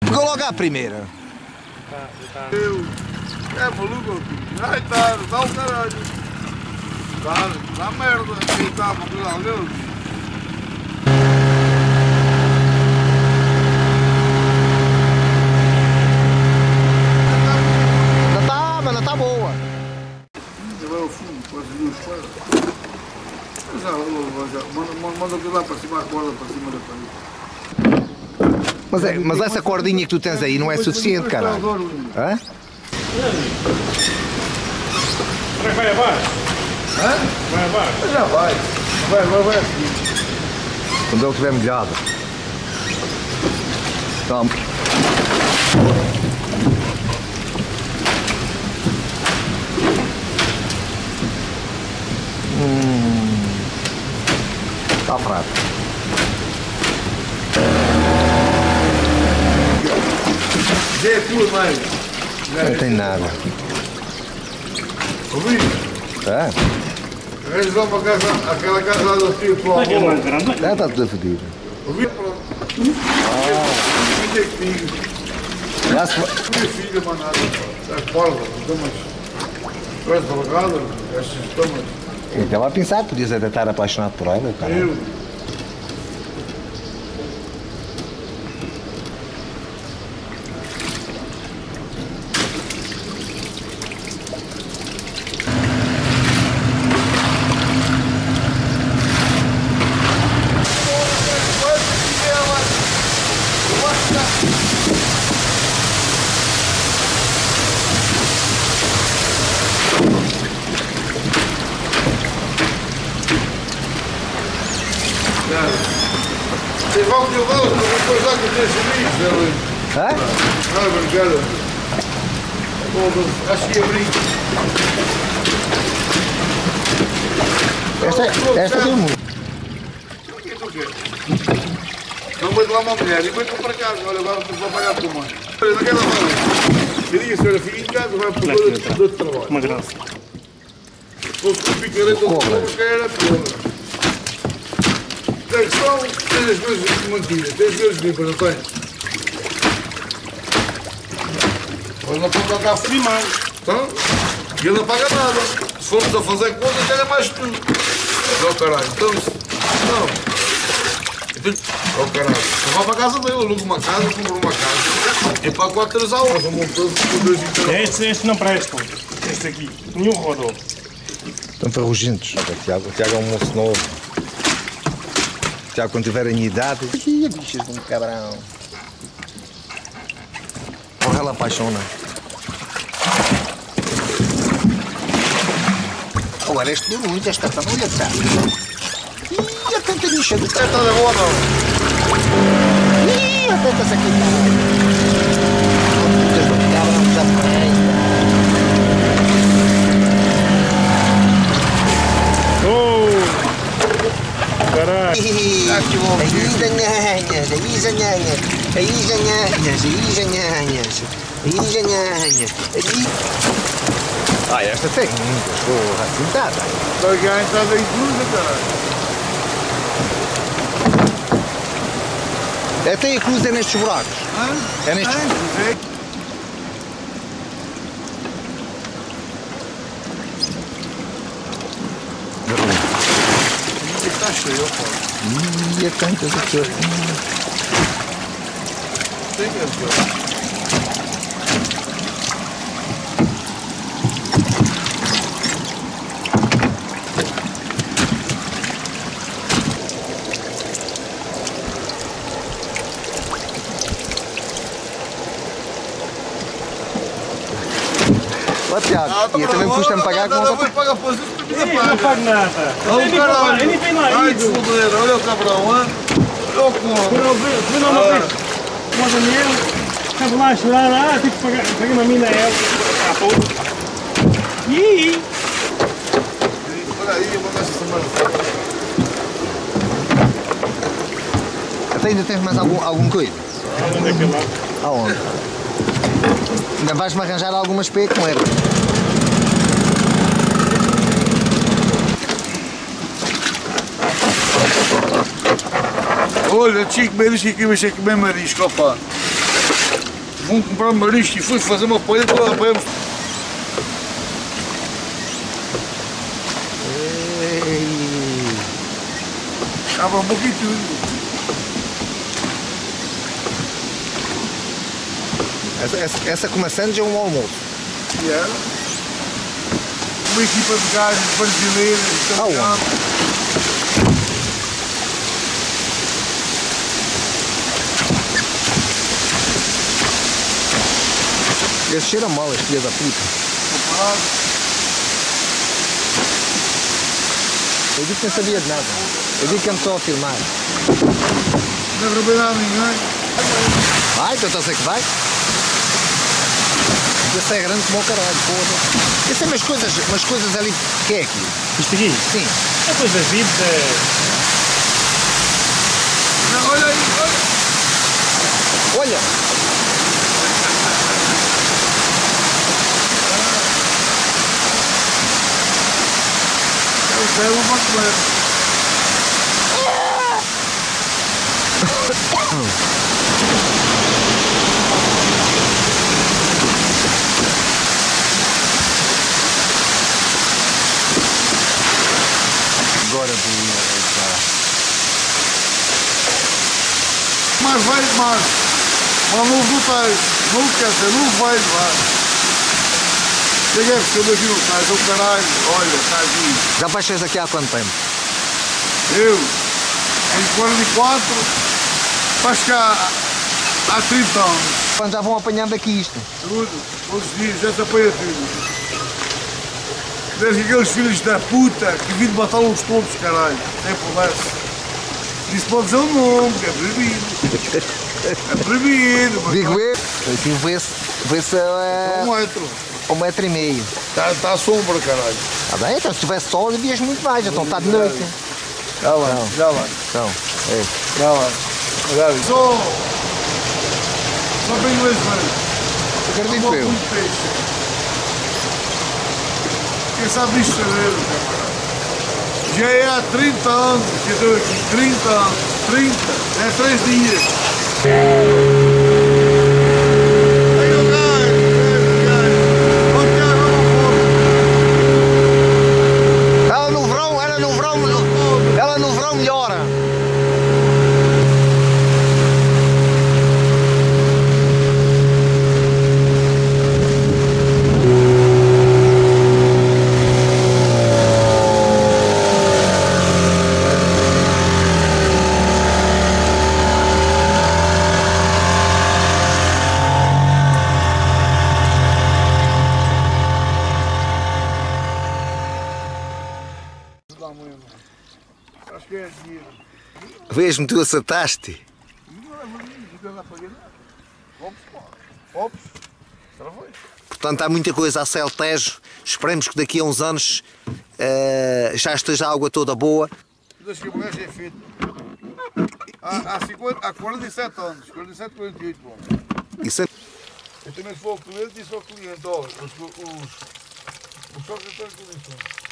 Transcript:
Pegou logo à primeira. É maluco, ai tá, dá o caralho. Dá merda, aqui tá, mas cuidado, Deus. Não tá boa. Vai ao fundo, quase duas fora. Manda aquilo lá para cima, a corda para cima da parede. Mas essa cordinha que tu tens aí não é suficiente, caralho. Hã? Vai abaixo? Hã? Vai abaixo? Já vai. Vai assim. Quando ele estiver molhado. Toma. Está fraco. Já é tua, mãe. Não tem nada. Ouvi? É? Arranjas lá uma casa, aquela casa lá do filho para o avô. Já está tudo fodido. Ouvi? Pronto. Filha comigo. Já se... Minha filha, manada. Estás parva, estamos. Tu és delegada, estas estamos. Eu estava a pensar, podias até estar apaixonado por ela, caralho. Eu. Você vai ao teu lado, depois lá com os teus amigos, Hã? não, obrigado. Acho que abri. Esta tem muito. O que tu queres? Não vou lá uma mulher, e depois vou para casa, olha, agora vou pagar a tua mãe. Olha, naquela hora, eu digo, senhora, fica em casa, vai para o outro trabalho. Uma graça. Vou com o picareta, vou com a era toda. A questão, tens as coisas mantidas, tens as coisas limpas, não tens? Mas não pode andar filmado. Então, e ele não paga nada. Se formos a fazer contas, ganha mais que tu. Ó caralho, então, não. Ó caralho, eu vou para a casa dele, eu alugo uma casa, compro uma casa. É para 4, 3 aulas, um montão com 2 Estes não prestam. Este aqui, nenhum rodou. Estão ferrugentos. O Tiago é um moço novo. O Tiago, quando tiver a minha idade, ih, bichas de um cabrão. Porra, ela apaixona. Agora este deu muito, esta panulha, tá? Ih, a tanta bicha do cara. Esta é boa, não? Ih, a tanta essa aqui, cara. Muitas do cabrão, já foi. Caralho. Aí zanhanhas, aí zanhanhas, aí zanhanhas, aí zanhanhas, aí zanhanhas, aí... Ah, esta tem muitas, porra, assim tá. Vai ganhar a entrada inclusa, caralho. Até a cruz é nestes buracos. É nestes... Está cheio, ó. Ih, é tantas aqui. Tem mesmo. Ó Tiago, e eu também custa-me pagar com não, outra... não, paga por isso, Não pago nada. eu nem vem lá ai, ido. desfodeira, olha o cabrão, hein? Olha o com. Fui lá uma vez com o Daniel, estava lá a chorar, tive que pagar, paguei uma mina a ela. Ah, pô. Ih! Olha aí, eu vou dar essa semana. Até ainda tens mais algum coisa? Onde é que é lá? Aonde? Ainda vais-me arranjar algumas pé com erva. Olha, Chico, me diz que aqui vai ser comer marisco, opa. Vão comprar marisco e fui fazer uma palha para lá para abra um pouquinho tudo. Essa começando já é um almoço. Yeah. Uma equipa de gajos brasileiros, italianos. Esse cheira mal, esse filho da puta. Comparado. Eu digo que não sabia de nada. Eu digo que ando só a filmar. Não roubei nada a ninguém. Vai, então eu sei que vai. Esse é grande como o caralho, porra. Esse é umas coisas ali. O que é aquilo? Isto aqui? Sim. É coisa VIP. Não, olha aí, olha. Olha! Eu quero uma coisa. Agora Mas vai demais. Mas não voltei. Não quer dizer, não vai levar. Cheguei a ficar aqui no cais, o caralho, olha, está aqui. já baixas aqui há quanto tempo? Eu, em 44, para chegar há 30 anos. Quando já vão apanhando aqui isto? Tudo, todos os dias, já se apanha tudo. Desde aqueles filhos da puta que vêm matá-los todos, caralho, sem conversa. Isso pode dizer o nome, que é proibido. É proibido. Mas Digo eu. Aqui vê-se é 1 metro. 1,5 metro. Está à sombra, caralho. Está bem, então se tivesse sol, vias muito mais, então está de noite. Já lá, Não. já lá. Então, é. Já lá. Já vi. Só para inglês mesmo. Acredito eu. Muito peixe. Quem sabe isto saber, camarada. Já é há 30 anos que eu estou aqui. 30 anos. 30. É 3 dias. Aí o gajo. Ela no verão melhora. Acho que é dinheiro. Vês-me, tu acertaste. Ops. Já foi. Portanto, há muita coisa a Céu Tejo. Esperemos que daqui a uns anos já esteja a água toda boa. Desde que o gajo é feito. Há 47 anos. 47, 48 anos. Isso é... Eu também fui ao cliente e disse ao cliente, olha, os sócios estão em condições.